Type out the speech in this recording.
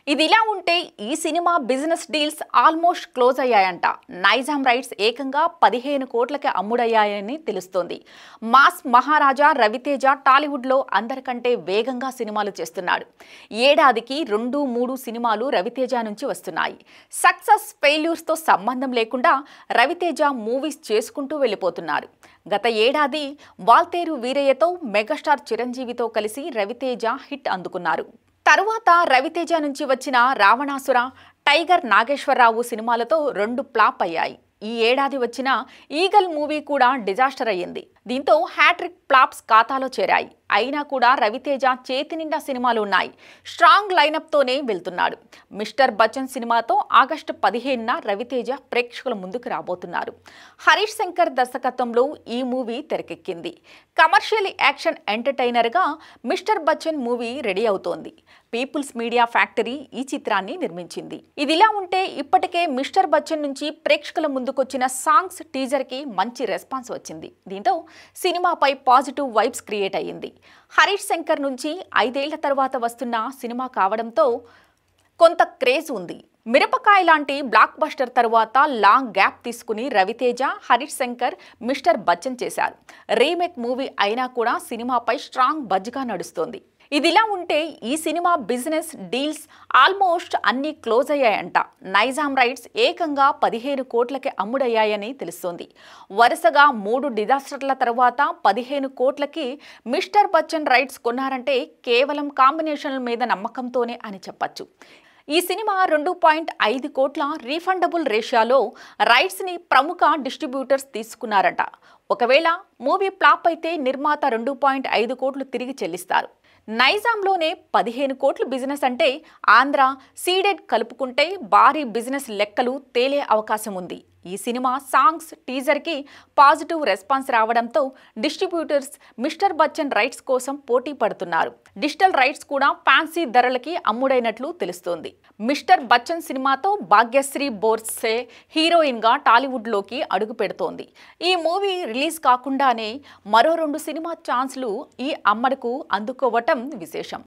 ఇదిలా ఉంటే ఈ cinema business deals almost close అయ్యాయంట. నైజాం రైట్స్ ఏకంగా 15 కోట్లకి అమ్ముడయ్యాయని తెలుస్తోంది. మాస్ మహారాజా రవితేజ టాలీవుడ్లో అందరికంటే వేగంగా సినిమాలు చేస్తున్నాడు. ఏడాదికి 2-3 సినిమాలు రవితేజ నుంచి వస్తున్నాయి. సక్సెస్ ఫెయిల్యూర్స్తో సంబంధం లేకుండా రవితేజ మూవీస్ చేసుకుంటూ వెళ్ళిపోతున్నారు. గత ఏడాది వాల్తేరు వీరయ్యతో మెగాస్టార్ చిరంజీవితో కలిసి రవితేజ హిట్ అందుకున్నారు. తరువాత రవితేజ నుంచి వచ్చిన రావణాసుర, టైగర్ నాగేశ్వరరావు సినిమాలతో 2 ఫ్లాప్ అయ్యాయి. ఈ ఏడాది వచ్చిన ఈగల్ మూవీ కూడా డిజాస్టర్ అయ్యింది. దీంతో హ్యాట్రిక్ ఫ్లాప్స్ ఖాతాలో చేరాయి. అయినా కూడా రవితేజ చేతి నిండా సినిమాలు ఉన్నాయి. స్ట్రాంగ్ లైనప్తోనే వెళ్తున్నాడు. మిస్టర్ బచ్చన్ సినిమాతో ఆగస్టు 15న రవితేజ ప్రేక్షకుల ముందుకు రాబోతున్నారు. హరీష్ శంకర్ దర్శకత్వంలో ఈ మూవీ తెరకెక్కింది. కమర్షియల్ యాక్షన్ ఎంటర్టైనర్గా మిస్టర్ బచ్చన్ మూవీ రెడీ అవుతోంది. పీపుల్స్ మీడియా ఫ్యాక్టరీ ఈ చిత్రాన్ని నిర్మించింది. ఇదిలా ఉంటే ఇప్పటికే మిస్టర్ బచ్చన్ నుంచి ప్రేక్షకుల ముందుకొచ్చిన సాంగ్స్ టీజర్కి మంచి రెస్పాన్స్ వచ్చింది. దీంతో సినిమాపై పాజిటివ్ వైబ్స్ క్రియేట్ అయ్యింది. హరీష్ శంకర్ నుంచి 5 ఏళ్ల తర్వాత వస్తున్న సినిమా కావడంతో కొంత క్రేజ్ ఉంది. మిరపకాయ లాంటి బ్లాక్ బస్టర్ తరువాత లాంగ్ గ్యాప్ తీసుకుని రవితేజ, హరీష్ శంకర్ మిస్టర్ బచ్చన్ చేశారు. రీమేక్ మూవీ అయినా కూడా సినిమాపై స్ట్రాంగ్ బజ్గా నడుస్తోంది. ఇదిలా ఉంటే ఈ సినిమా బిజినెస్ డీల్స్ ఆల్మోస్ట్ అన్నీ క్లోజ్ అయ్యాయంట. నైజాం రైట్స్ ఏకంగా 15 కోట్లకి అమ్ముడయ్యాయని తెలుస్తోంది. వరుసగా 3 డిజాస్టర్ల తర్వాత 15 కోట్లకి మిస్టర్ బచ్చన్ రైట్స్ కొన్నారంటే కేవలం కాంబినేషన్ల మీద నమ్మకంతోనే అని చెప్పచ్చు. ఈ సినిమా 2.5 కోట్ల రీఫండబుల్ రేషియోలో రైట్స్ని ప్రముఖ డిస్ట్రిబ్యూటర్స్ తీసుకున్నారట. ఒకవేళ మూవీ ఫ్లాప్ అయితే నిర్మాత 2.5 కోట్లు తిరిగి చెల్లిస్తారు. నైజాంలోనే 15 కోట్ల బిజినెస్ అంటే ఆంధ్ర, సీడెడ్ కలుపుకుంటే భారీ బిజినెస్ లెక్కలు తేలే అవకాశం ఉంది. ఈ సినిమా సాంగ్స్ టీజర్కి పాజిటివ్ రెస్పాన్స్ రావడంతో డిస్ట్రిబ్యూటర్స్ మిస్టర్ బచ్చన్ రైట్స్ కోసం పోటీ పడుతున్నారు. డిజిటల్ రైట్స్ కూడా ఫ్యాన్సీ ధరలకి అమ్ముడైనట్లు తెలుస్తోంది. మిస్టర్ బచ్చన్ సినిమాతో భాగ్యశ్రీ బోర్సే హీరోయిన్గా టాలీవుడ్లోకి అడుగు పెడుతోంది. ఈ మూవీ రిలీజ్ కాకుండానే మరో 2 సినిమా ఛాన్స్లు ఈ అమ్మడుకు అందుకోవటం విశేషం.